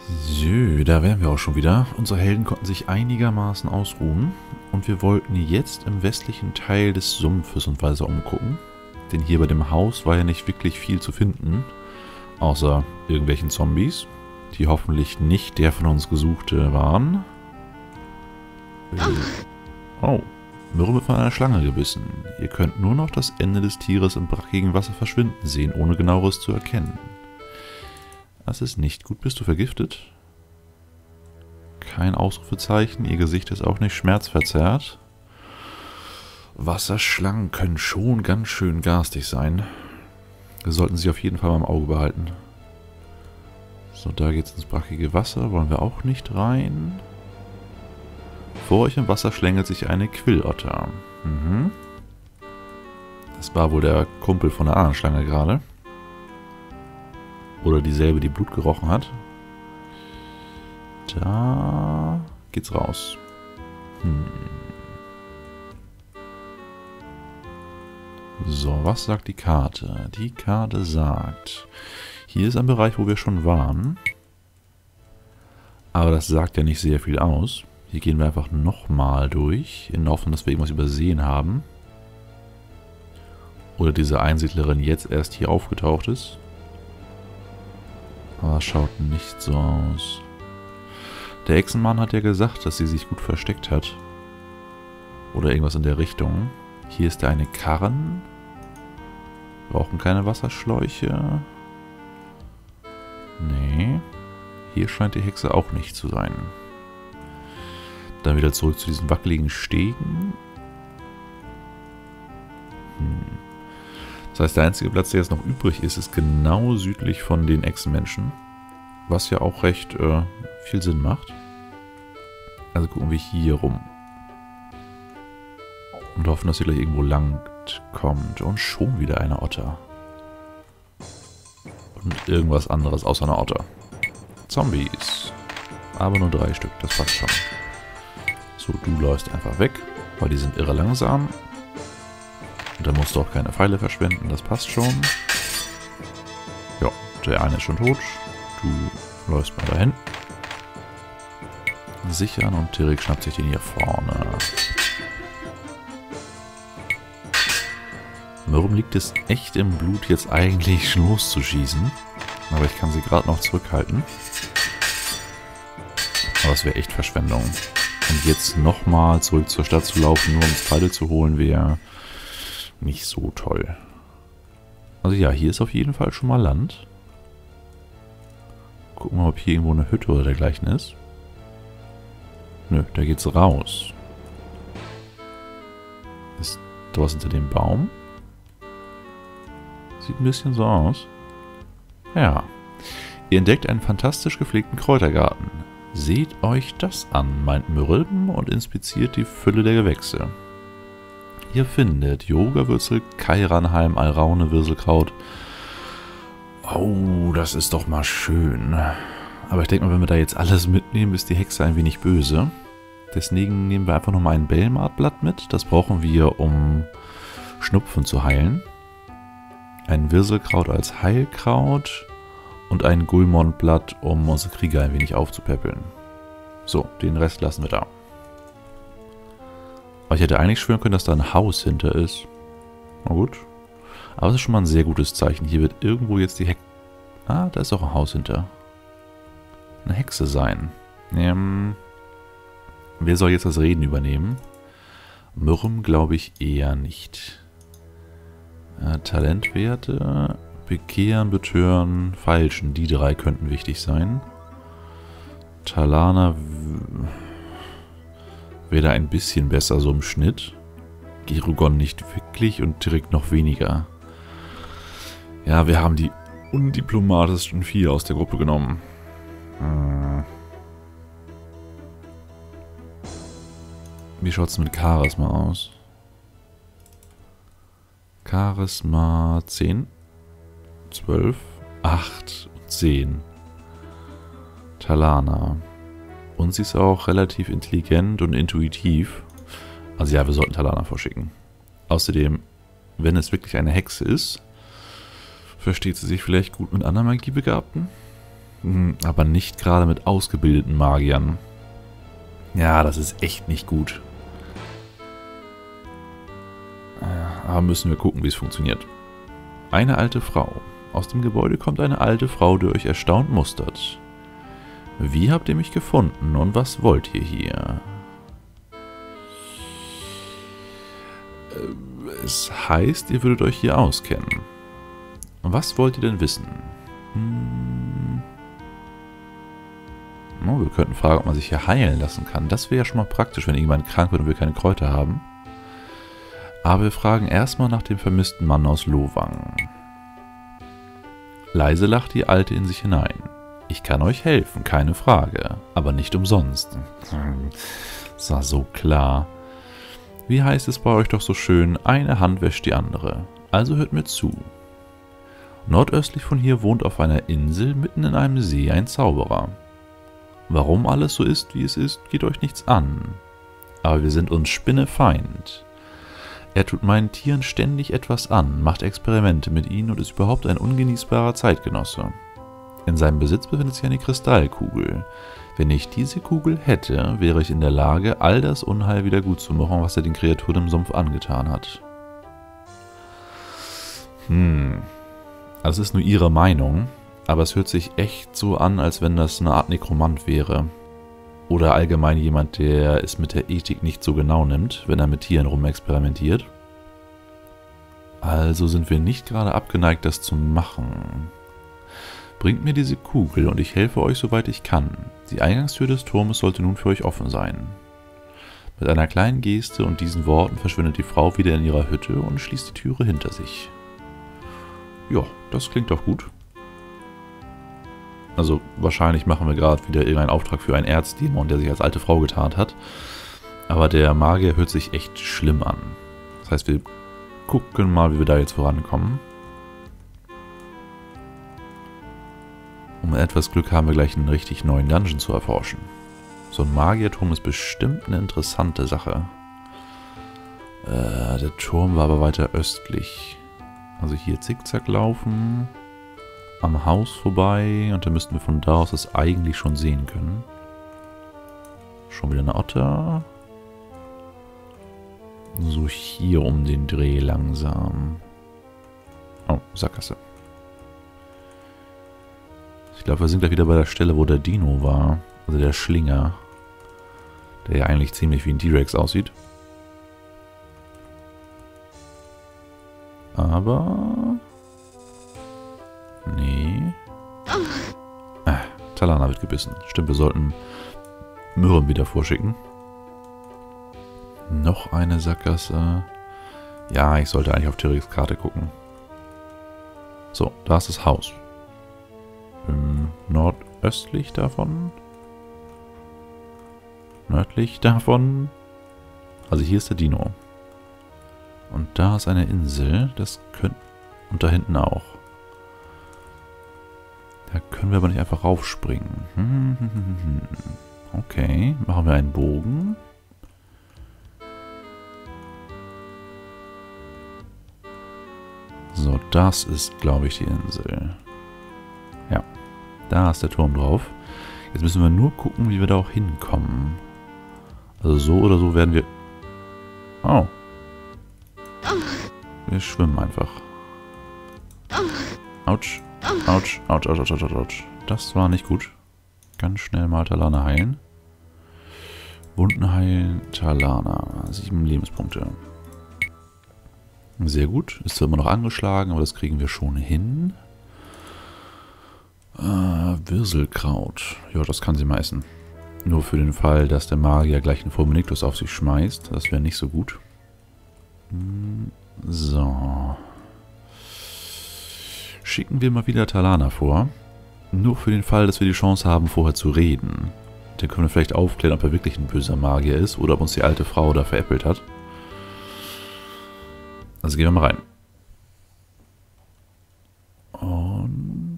So, da wären wir auch schon wieder. Unsere Helden konnten sich einigermaßen ausruhen. Und wir wollten jetzt im westlichen Teil des Sumpfes und weiter umgucken. Denn hier bei dem Haus war ja nicht wirklich viel zu finden. Außer irgendwelchen Zombies, die hoffentlich nicht der von uns Gesuchte waren. Oh, Myrrhe wird von einer Schlange gebissen. Ihr könnt nur noch das Ende des Tieres im brackigen Wasser verschwinden sehen, ohne genaueres zu erkennen. Das ist nicht gut. Bist du vergiftet? Kein Ausrufezeichen. Ihr Gesicht ist auch nicht schmerzverzerrt. Wasserschlangen können schon ganz schön garstig sein. Wir sollten sie auf jeden Fall mal im Auge behalten. So, da geht's ins brackige Wasser. Wollen wir auch nicht rein. Vor euch im Wasser schlängelt sich eine Quillotter. Das war wohl der Kumpel von der anderen Schlange gerade. Oder dieselbe, die Blut gerochen hat. Da geht's raus. So, was sagt die Karte? Die Karte sagt, hier ist ein Bereich, wo wir schon waren. Aber das sagt ja nicht sehr viel aus. Hier gehen wir einfach nochmal durch, in der Hoffnung, dass wir irgendwas übersehen haben. Oder diese Einsiedlerin jetzt erst hier aufgetaucht ist. Aber schaut nicht so aus. Der Echsenmann hat ja gesagt, dass sie sich gut versteckt hat. Oder irgendwas in der Richtung. Hier ist eine Karren. Brauchen keine Wasserschläuche. Nee. Hier scheint die Hexe auch nicht zu sein. Dann wieder zurück zu diesen wackeligen Stegen. Das heißt, der einzige Platz, der jetzt noch übrig ist, ist genau südlich von den Echsenmenschen. Was ja auch recht viel Sinn macht. Also gucken wir hier rum. Und hoffen, dass sie gleich irgendwo lang kommt. Und schon wieder eine Otter. Und irgendwas anderes außer einer Otter. Zombies. Aber nur 3 Stück, das passt schon. So, du läufst einfach weg, weil die sind irre langsam. Und da musst du auch keine Pfeile verschwenden, das passt schon. Ja, der eine ist schon tot. Du läufst mal dahin. Sichern und Tirik schnappt sich den hier vorne. Warum liegt es echt im Blut, jetzt eigentlich loszuschießen? Aber ich kann sie gerade noch zurückhalten. Aber es wäre echt Verschwendung. Und jetzt nochmal zurück zur Stadt zu laufen, nur um Pfeile zu holen, wäre nicht so toll. Also ja, hier ist auf jeden Fall schon mal Land. Gucken wir mal, ob hier irgendwo eine Hütte oder dergleichen ist. Nö, da geht's raus. Ist da was hinter dem Baum? Sieht ein bisschen so aus. Ja. Ihr entdeckt einen fantastisch gepflegten Kräutergarten. Seht euch das an, meint Myrrhe und inspiziert die Fülle der Gewächse. Ihr findet Yoga-Würzel, Kairanhalm, Alraune, Wirselkraut. Oh, das ist doch mal schön. Aber ich denke mal, wenn wir da jetzt alles mitnehmen, ist die Hexe ein wenig böse. Deswegen nehmen wir einfach nochmal ein Belmartblatt mit. Das brauchen wir, um Schnupfen zu heilen. Ein Wirselkraut als Heilkraut. Und ein Gulmondblatt, um unsere Krieger ein wenig aufzupäppeln. So, den Rest lassen wir da. Aber ich hätte eigentlich schwören können, dass da ein Haus hinter ist. Na gut. Aber es ist schon mal ein sehr gutes Zeichen. Hier wird irgendwo jetzt die Hexe... Ah, da ist auch ein Haus hinter. Eine Hexe sein. Wer soll jetzt das Reden übernehmen? Myrrhe glaube ich eher nicht. Talentwerte... Bekehren, betören, feilschen. Die 3 könnten wichtig sein. Talana wäre da ein bisschen besser so im Schnitt. Gerugon nicht wirklich und Tirik noch weniger. Ja, wir haben die undiplomatischsten 4 aus der Gruppe genommen. Wie schaut es mit Charisma aus? Charisma 10. 12, 8 und 10. Talana. Und sie ist auch relativ intelligent und intuitiv. Also ja, wir sollten Talana vorschicken. Außerdem, wenn es wirklich eine Hexe ist, versteht sie sich vielleicht gut mit anderen Magiebegabten? Aber nicht gerade mit ausgebildeten Magiern. Ja, das ist echt nicht gut. Aber müssen wir gucken, wie es funktioniert. Eine alte Frau. Aus dem Gebäude kommt eine alte Frau, die euch erstaunt mustert. Wie habt ihr mich gefunden und was wollt ihr hier? Es heißt, ihr würdet euch hier auskennen. Was wollt ihr denn wissen? Oh, wir könnten fragen, ob man sich hier heilen lassen kann. Das wäre ja schon mal praktisch, wenn irgendjemand krank wird und wir keine Kräuter haben. Aber wir fragen erstmal nach dem vermissten Mann aus Lowang. Leise lacht die Alte in sich hinein. Ich kann euch helfen, keine Frage, aber nicht umsonst. Das war so klar. Wie heißt es bei euch doch so schön, eine Hand wäscht die andere. Also hört mir zu. Nordöstlich von hier wohnt auf einer Insel mitten in einem See ein Zauberer. Warum alles so ist, wie es ist, geht euch nichts an. Aber wir sind uns spinnefeind. Er tut meinen Tieren ständig etwas an, macht Experimente mit ihnen und ist überhaupt ein ungenießbarer Zeitgenosse. In seinem Besitz befindet sich eine Kristallkugel. Wenn ich diese Kugel hätte, wäre ich in der Lage, all das Unheil wieder gut zu machen, was er den Kreaturen im Sumpf angetan hat. Also es ist nur ihre Meinung, aber es hört sich echt so an, als wenn das eine Art Nekromant wäre. Oder allgemein jemand, der es mit der Ethik nicht so genau nimmt, wenn er mit Tieren rumexperimentiert. Also sind wir nicht gerade abgeneigt, das zu machen. Bringt mir diese Kugel und ich helfe euch, soweit ich kann. Die Eingangstür des Turmes sollte nun für euch offen sein. Mit einer kleinen Geste und diesen Worten verschwindet die Frau wieder in ihrer Hütte und schließt die Türe hinter sich. Ja, das klingt doch gut. Also wahrscheinlich machen wir gerade wieder irgendeinen Auftrag für einen Erzdämon, der sich als alte Frau getarnt hat. Aber der Magier hört sich echt schlimm an. Das heißt, wir gucken mal, wie wir da jetzt vorankommen. Und mit etwas Glück haben wir gleich einen richtig neuen Dungeon zu erforschen. So ein Magierturm ist bestimmt eine interessante Sache. Der Turm war aber weiter östlich. Also hier zickzack laufen. Am Haus vorbei. Und dann müssten wir von da aus das eigentlich schon sehen können. Schon wieder eine Otter. So hier um den Dreh langsam. Oh, Sackgasse. Ich glaube, wir sind gleich wieder bei der Stelle, wo der Dino war. Also der Schlinger. Der ja eigentlich ziemlich wie ein T-Rex aussieht. Aber... Nee. Talana wird gebissen. Stimmt, wir sollten Myrrhen wieder vorschicken. Noch eine Sackgasse. Ja, ich sollte eigentlich auf Tyrix Karte gucken. So, da ist das Haus. Nordöstlich davon. Nördlich davon. Also hier ist der Dino. Und da ist eine Insel. Das könnte... Und da hinten auch. Da können wir aber nicht einfach raufspringen. Okay, machen wir einen Bogen. So, das ist, glaube ich, die Insel. Ja, da ist der Turm drauf. Jetzt müssen wir nur gucken, wie wir da auch hinkommen. Also so oder so werden wir... Oh. Wir schwimmen einfach. Autsch. Autsch, autsch, autsch, autsch, autsch, autsch. Das war nicht gut. Ganz schnell mal Talana heilen. Wunden heilen, Talana. 7 Lebenspunkte. Sehr gut. Ist zwar immer noch angeschlagen, aber das kriegen wir schon hin. Wirselkraut. Ja, das kann sie mal essen. Nur für den Fall, dass der Magier gleich einen Fulminictus auf sich schmeißt. Das wäre nicht so gut. So. Schicken wir mal wieder Talana vor. Nur für den Fall, dass wir die Chance haben, vorher zu reden. Dann können wir vielleicht aufklären, ob er wirklich ein böser Magier ist oder ob uns die alte Frau da veräppelt hat. Also gehen wir mal rein. Und...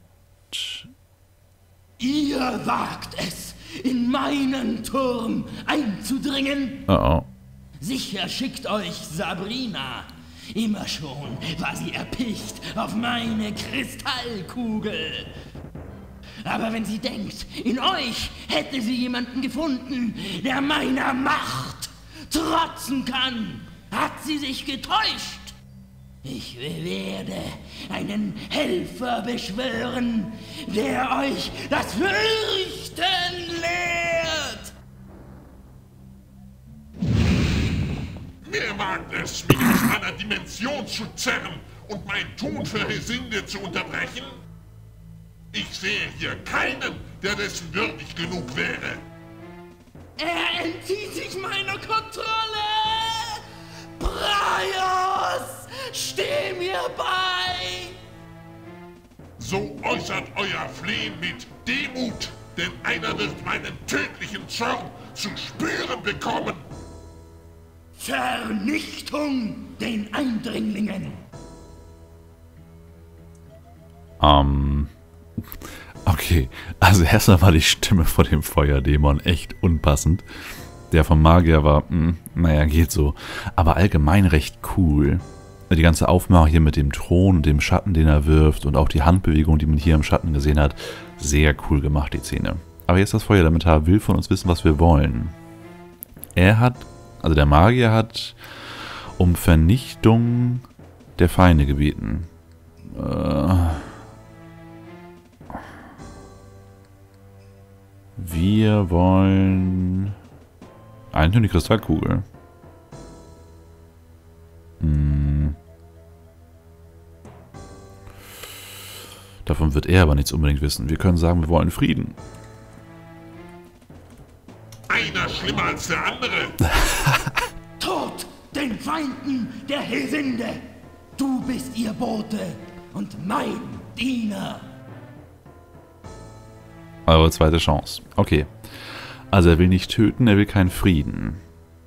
Ihr wagt es, in meinen Turm einzudringen? Oh oh. Sicher schickt euch Sabrina. Immer schon war sie erpicht auf meine Kristallkugel. Aber wenn sie denkt, in euch hätte sie jemanden gefunden, der meiner Macht trotzen kann, hat sie sich getäuscht. Ich werde einen Helfer beschwören, der euch das Fürchten lehrt. Wer wagt es, mich aus meiner Dimension zu zerren und mein Tun für Hesinde zu unterbrechen? Ich sehe hier keinen, der dessen würdig genug wäre. Er entzieht sich meiner Kontrolle! Braios, steh mir bei! So äußert euer Flehen mit Demut, denn einer wird meinen tödlichen Zorn zu spüren bekommen. Vernichtung den Eindringlingen! Okay, also erstmal war die Stimme von dem Feuerdämon echt unpassend. Der vom Magier war, naja, geht so. Aber allgemein recht cool. Die ganze Aufmachung hier mit dem Thron, dem Schatten, den er wirft und auch die Handbewegung, die man hier im Schatten gesehen hat, sehr cool gemacht, die Szene. Aber jetzt das Feuerelementar will von uns wissen, was wir wollen. Er hat, also der Magier hat um Vernichtung der Feinde gebeten. Wir wollen eigentlich nur die Kristallkugel. Davon wird er aber nichts unbedingt wissen. Wir können sagen, wir wollen Frieden. Einer schlimmer als der andere. Tod den Feinden der Hesinde! Du bist ihr Bote und mein Diener! Eure zweite Chance. Okay. Also er will nicht töten, er will keinen Frieden.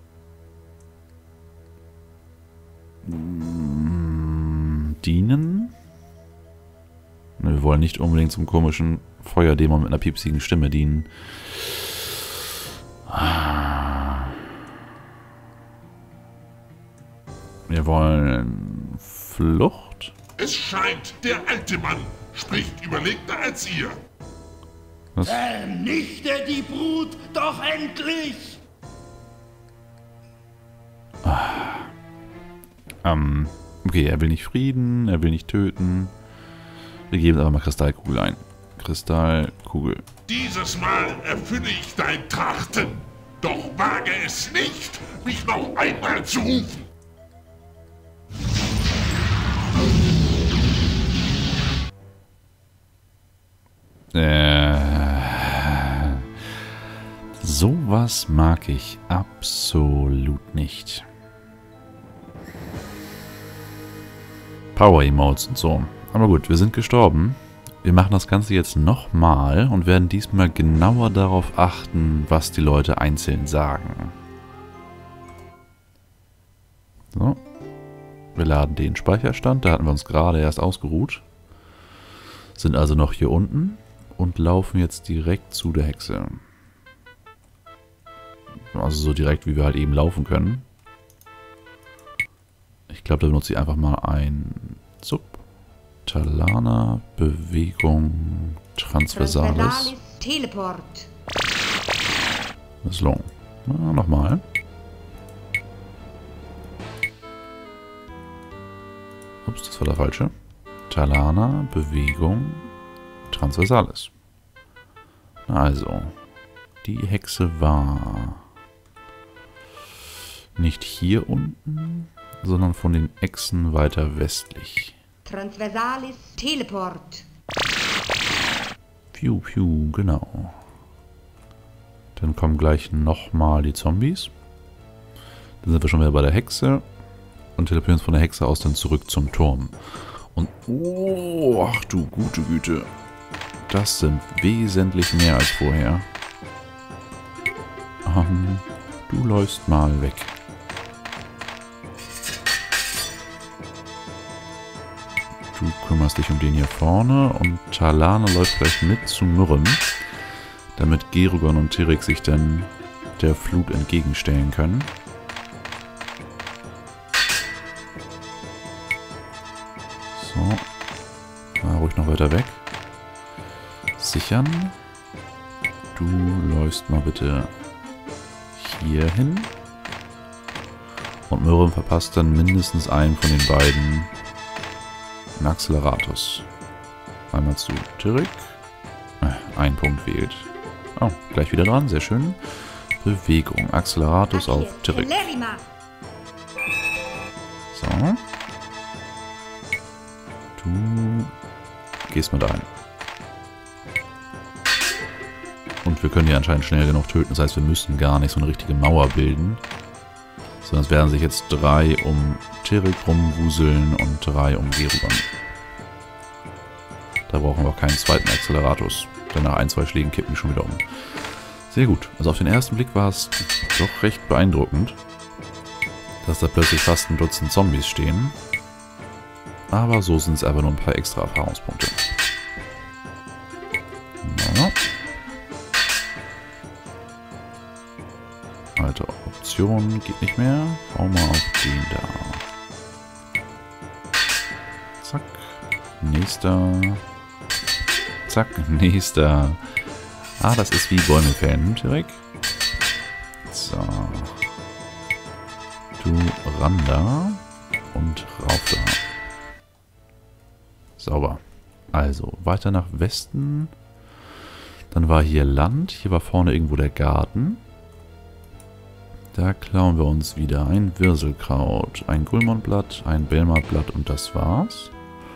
Dienen? Wir wollen nicht unbedingt zum komischen Feuerdämon mit einer piepsigen Stimme dienen. Wir wollen Flucht? Es scheint, der alte Mann spricht überlegter als ihr. Was? Vernichte die Brut doch endlich! Okay, er will nicht Frieden, er will nicht töten. Wir geben aber mal Kristallkugel ein. Kristallkugel. Dieses Mal erfülle ich dein Trachten. Doch wage es nicht, mich noch einmal zu rufen. Sowas mag ich absolut nicht. Power-Emotes und so. Aber gut, wir sind gestorben. Wir machen das Ganze jetzt nochmal und werden diesmal genauer darauf achten, was die Leute einzeln sagen. So. Wir laden den Speicherstand, da hatten wir uns gerade erst ausgeruht. Sind also noch hier unten und laufen jetzt direkt zu der Hexe. Also so direkt, wie wir halt eben laufen können. Ich glaube, da benutze ich einfach mal ein Talana, Bewegung, Transversalis. Teleport. Misslungen. Na, nochmal. Ups, das war der falsche. Talana, Bewegung, Transversalis. Also, die Hexe war nicht hier unten, sondern von den Echsen weiter westlich. Transversalis Teleport. Piu, piu, genau. Dann kommen gleich nochmal die Zombies. Dann sind wir schon wieder bei der Hexe und teleportieren uns von der Hexe aus dann zurück zum Turm. Und, oh, ach du gute Güte. Das sind wesentlich mehr als vorher. Du läufst mal weg. Du kümmerst dich um den hier vorne und Talana läuft gleich mit zu Myrrem, damit Gerugon und Tirik sich dann der Flut entgegenstellen können. So. Ruhig noch weiter weg. sichern. Du läufst mal bitte hier hin. Und Myrrem verpasst dann mindestens einen von den beiden Acceleratus. Einmal zu Tyrek. Ein Punkt fehlt. Oh, gleich wieder dran. Sehr schön. Bewegung. Acceleratus auf Tyrek. So. Du gehst mal da ein. Und wir können die anscheinend schnell genug töten. Das heißt, wir müssen gar nicht so eine richtige Mauer bilden. Sondern es werden sich jetzt 3 um Tyrek rumwuseln und 3 um Gerugon. Da brauchen wir auch keinen zweiten Acceleratus. Denn nach 1, 2 Schlägen kippen die schon wieder um. Sehr gut. Also auf den ersten Blick war es doch recht beeindruckend, dass da plötzlich fast ein Dutzend Zombies stehen. Aber so sind es einfach nur ein paar extra Erfahrungspunkte. Ja. Alte Option geht nicht mehr. Hau mal auf den da. Zack. Nächster. Zack. Nächster. Ah, das ist wie Bäume fällen, direkt. So. Du ran da. Und rauf da. Sauber. Also, weiter nach Westen. Dann war hier Land. Hier war vorne irgendwo der Garten. Da klauen wir uns wieder ein Wirselkraut, ein Gulmonblatt, ein Belmartblatt und das war's.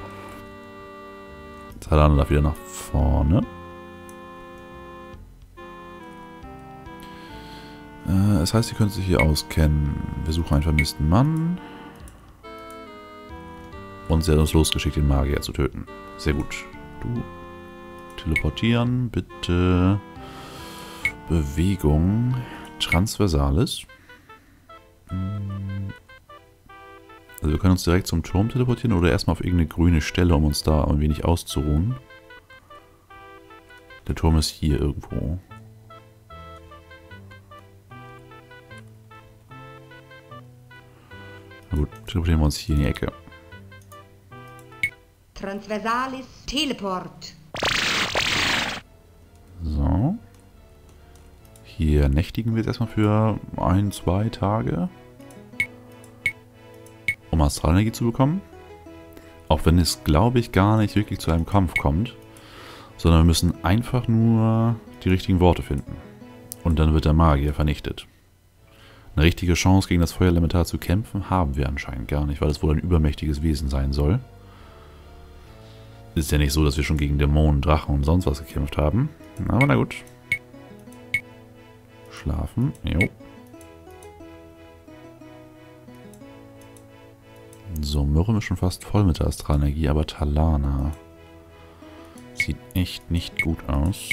Talana darf wieder nach vorne. Das heißt, ihr könnt sich hier auskennen. Wir suchen einen vermissten Mann. Und sie hat uns losgeschickt, den Magier zu töten. Sehr gut. Du teleportieren, bitte. Bewegung. Transversalis. Also wir können uns direkt zum Turm teleportieren oder erstmal auf irgendeine grüne Stelle, um uns da ein wenig auszuruhen. Der Turm ist hier irgendwo. Na gut, teleportieren wir uns hier in die Ecke. Transversalis Teleport. So. Hier nächtigen wir jetzt erstmal für 1, 2 Tage. Um Astralenergie zu bekommen. Auch wenn es, glaube ich, gar nicht wirklich zu einem Kampf kommt. Sondern wir müssen einfach nur die richtigen Worte finden. Und dann wird der Magier vernichtet. Eine richtige Chance gegen das Feuerelementar zu kämpfen haben wir anscheinend gar nicht, weil es wohl ein übermächtiges Wesen sein soll. Ist ja nicht so, dass wir schon gegen Dämonen, Drachen und sonst was gekämpft haben. Aber na gut. Schlafen. Jo. So, Myrrem ist schon fast voll mit der Astralenergie, aber Talana sieht echt nicht gut aus.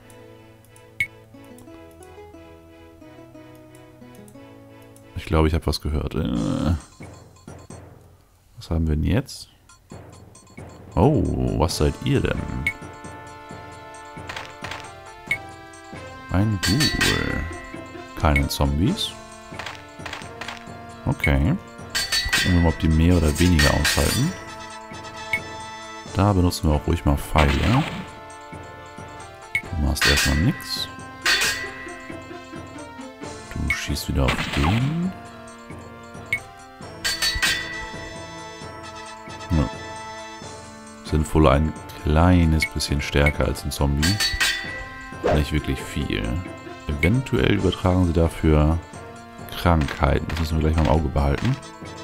Ich glaube, ich habe was gehört. Was haben wir denn jetzt? Oh, was seid ihr denn? Ein Ghoul. Keine Zombies. Okay. Gucken wir mal, ob die mehr oder weniger aushalten. Da benutzen wir auch ruhig mal Pfeile. Du machst erstmal nichts. Du schießt wieder auf den. Ja. Sinnvoll ein kleines bisschen stärker als ein Zombie. Nicht wirklich viel. Eventuell übertragen sie dafür Krankheiten. Das müssen wir gleich mal im Auge behalten.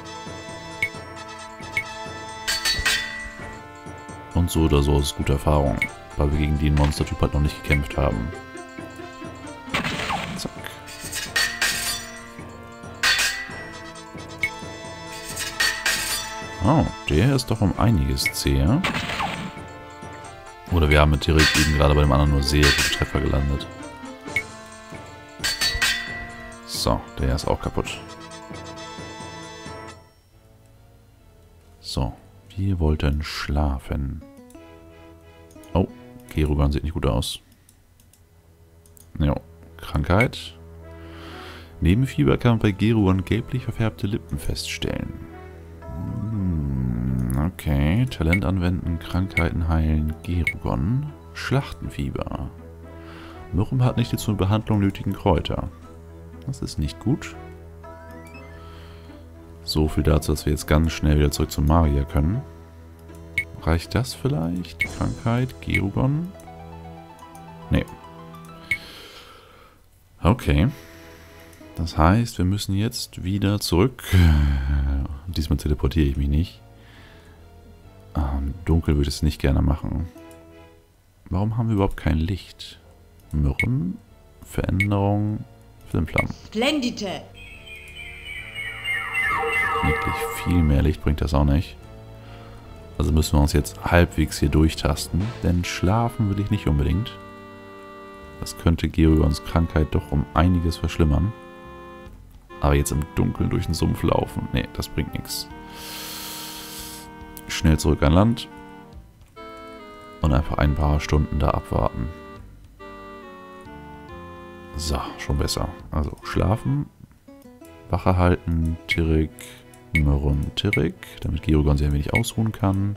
Und so oder so ist es gute Erfahrung, weil wir gegen den Monstertyp halt noch nicht gekämpft haben. Zack. Oh, der ist doch um einiges zäher. Oder wir haben mit Tyrek eben gerade bei dem anderen nur sehr gute Treffer gelandet. So, der ist auch kaputt. So, wir wollten schlafen. Oh, Gerugon sieht nicht gut aus. Jo, Krankheit. Neben Fieber kann man bei Gerugon gelblich verfärbte Lippen feststellen. Okay, Talent anwenden, Krankheiten heilen, Gerugon. Schlachtenfieber. Mürren hat nicht die zur Behandlung nötigen Kräuter. Das ist nicht gut. So viel dazu, dass wir jetzt ganz schnell wieder zurück zum Magier können. Reicht das vielleicht? Krankheit, Gerugon? Nee. Okay. Das heißt, wir müssen jetzt wieder zurück. Diesmal teleportiere ich mich nicht. Dunkel würde ich es nicht gerne machen. Warum haben wir überhaupt kein Licht? Myrrhen, Veränderung, Filmplan. Splendide. Wirklich viel mehr Licht bringt das auch nicht. Also müssen wir uns jetzt halbwegs hier durchtasten, denn schlafen will ich nicht unbedingt. Das könnte Gerugons Krankheit doch um einiges verschlimmern. Aber jetzt im Dunkeln durch den Sumpf laufen, nee, das bringt nichts. Schnell zurück an Land und einfach ein paar Stunden da abwarten. So, schon besser. Also schlafen, Wache halten, Tirek, Myrrhen, Tirek, damit Gerugon sich ein wenig ausruhen kann.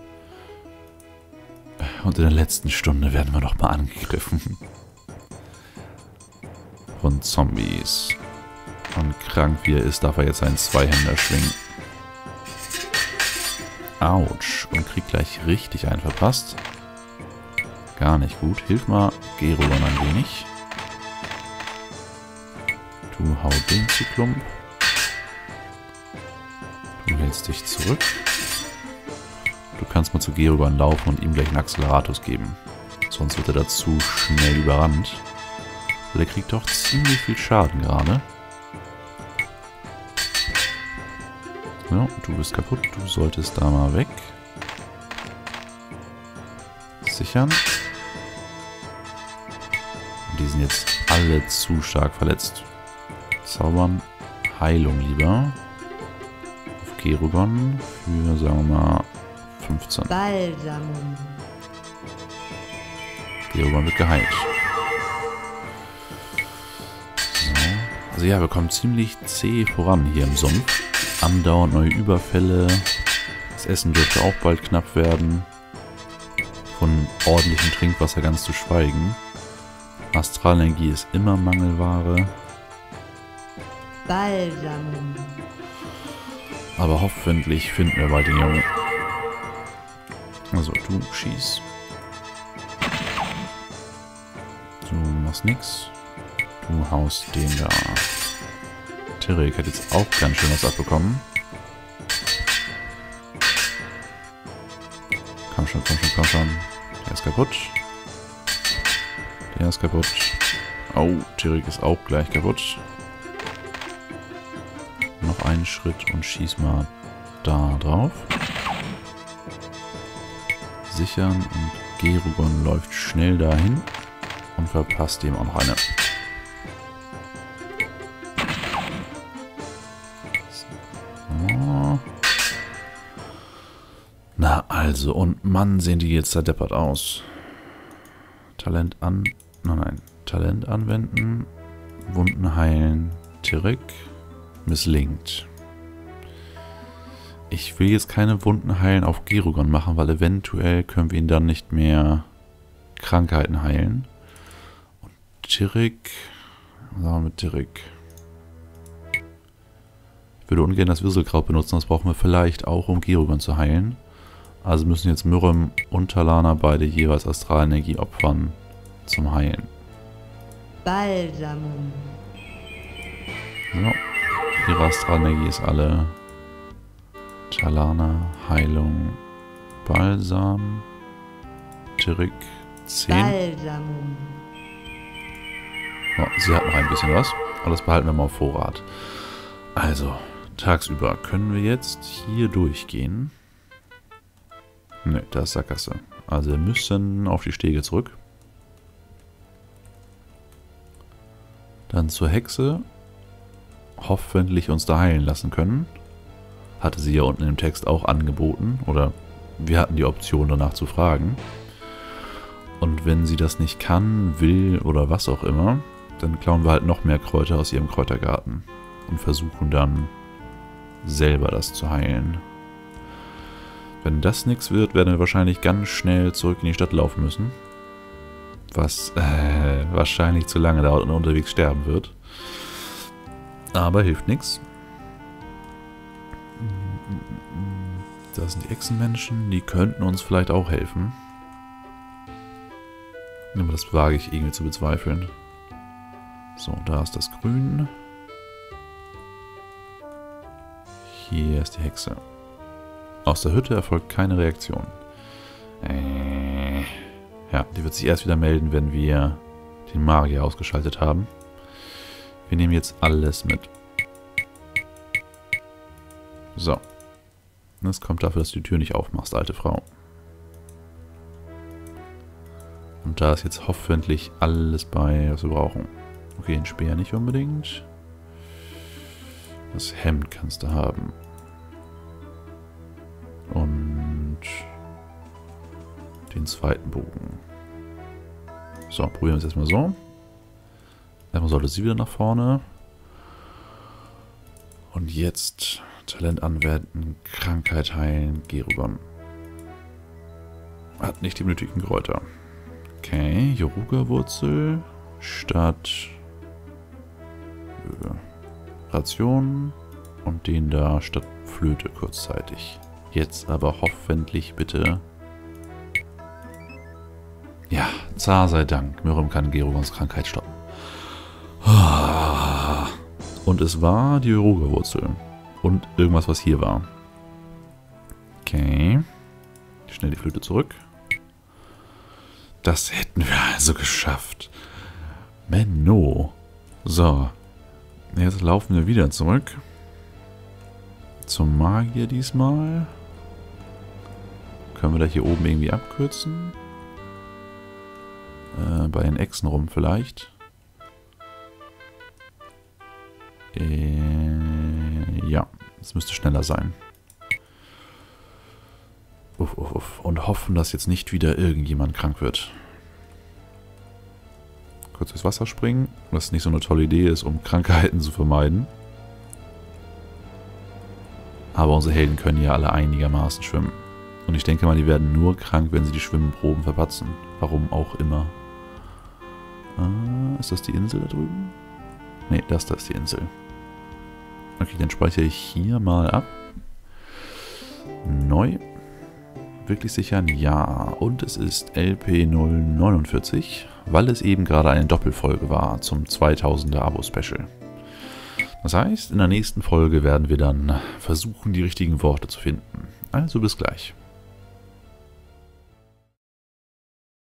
Und in der letzten Stunde werden wir noch mal angegriffen. Von Zombies. Und krank wie er ist, darf er jetzt einen Zweihänder schwingen. Autsch. Und kriegt gleich richtig einen verpasst. Gar nicht gut. Hilf mal Gerugon ein wenig. Du hau den Zyklump. Du hältst dich zurück. Du kannst mal zu Gerugon laufen und ihm gleich einen Acceleratus geben. Sonst wird er dazu schnell überrannt. Der kriegt doch ziemlich viel Schaden gerade. Ja, du bist kaputt. Du solltest da mal weg. Sichern. Die sind jetzt alle zu stark verletzt. Zaubern. Heilung lieber. Auf Gerugon für, sagen wir mal, 15. Balsamum. Gerugon wird geheilt. So. Also ja, wir kommen ziemlich zäh voran hier im Sumpf. Andauernd neue Überfälle. Das Essen dürfte auch bald knapp werden. Von ordentlichem Trinkwasser ganz zu schweigen. Astralenergie ist immer Mangelware. Balsamum. Aber hoffentlich finden wir bald den Jungen. Also, du schieß. Du machst nix. Du haust den da. Tirek hat jetzt auch ganz schön was abbekommen. Komm schon, komm schon, komm schon. Der ist kaputt. Der ist kaputt. Oh, Tirek ist auch gleich kaputt. Noch einen Schritt und schieß mal da drauf. Sichern und Gerugon läuft schnell dahin und verpasst ihm auch noch eine. So. Na also, und Mann, sehen die jetzt zerdeppert aus. Talent an... Nein, Talent anwenden. Wunden heilen. Tirek. Misslingt. Ich will jetzt keine Wunden heilen auf Gerugon machen, weil eventuell können wir ihn dann nicht mehr Krankheiten heilen. Und Tirek... Was sagen wir mit Tirek? Ich würde ungern das Würselkraut benutzen, das brauchen wir vielleicht auch, um Gerugon zu heilen. Also müssen jetzt Myrrhen und Talana beide jeweils Astralenergie opfern zum Heilen. Balsamum. So. Ihre Astralenergie ist alle. Talana, Heilung, Balsam, Tirek, 10. Balsamum. Oh, sie hat noch ein bisschen was, aber das behalten wir mal auf Vorrat. Also, tagsüber können wir jetzt hier durchgehen. Ne, da ist Sackgasse. Also wir müssen auf die Stege zurück. Dann zur Hexe. Hoffentlich uns da heilen lassen können. Hatte sie ja unten im Text auch angeboten. Oder wir hatten die Option danach zu fragen. Und wenn sie das nicht kann, will oder was auch immer, dann klauen wir halt noch mehr Kräuter aus ihrem Kräutergarten. Und versuchen dann selber das zu heilen. Wenn das nichts wird, werden wir wahrscheinlich ganz schnell zurück in die Stadt laufen müssen. Was wahrscheinlich zu lange dauert und unterwegs sterben wird. Aber hilft nichts. Da sind die Echsenmenschen, die könnten uns vielleicht auch helfen. Aber das wage ich irgendwie zu bezweifeln. So, da ist das Grün. Hier ist die Hexe. Aus der Hütte erfolgt keine Reaktion. Ja, die wird sich erst wieder melden, wenn wir den Magier ausgeschaltet haben. Wir nehmen jetzt alles mit. So. Das kommt dafür, dass du die Tür nicht aufmachst, alte Frau. Und da ist jetzt hoffentlich alles bei, was wir brauchen. Okay, den Speer nicht unbedingt. Das Hemd kannst du haben. Und den zweiten Bogen. So, probieren wir es erstmal so. Erstmal sollte sie wieder nach vorne. Und jetzt Talent anwenden, Krankheit heilen, Gerugon. Hat nicht die nötigen Kräuter. Okay, Yoruga-Wurzel statt Ration und den da statt Flöte kurzzeitig. Jetzt aber hoffentlich bitte... Ja, Zar sei Dank. Miriam kann Gerugons Krankheit stoppen. Und es war die Yoruga-Wurzel. Und irgendwas, was hier war. Okay. Schnell die Flöte zurück. Das hätten wir also geschafft. Menno. So. Jetzt laufen wir wieder zurück. Zum Magier diesmal. Können wir da hier oben irgendwie abkürzen? Bei den Echsen rum vielleicht. Ja, es müsste schneller sein. Uff, uff, uff. Und hoffen, dass jetzt nicht wieder irgendjemand krank wird. Kurz ins Wasser springen, was nicht so eine tolle Idee ist, um Krankheiten zu vermeiden. Aber unsere Helden können ja alle einigermaßen schwimmen. Und ich denke mal, die werden nur krank, wenn sie die Schwimmproben verpatzen. Warum auch immer. Ist das die Insel da drüben? Ne, das ist die Insel. Okay, dann speichere ich hier mal ab. Neu. Wirklich sichern? Ja. Und es ist LP049, weil es eben gerade eine Doppelfolge war zum 2000er Abo-Special. Das heißt, in der nächsten Folge werden wir dann versuchen, die richtigen Worte zu finden. Also bis gleich.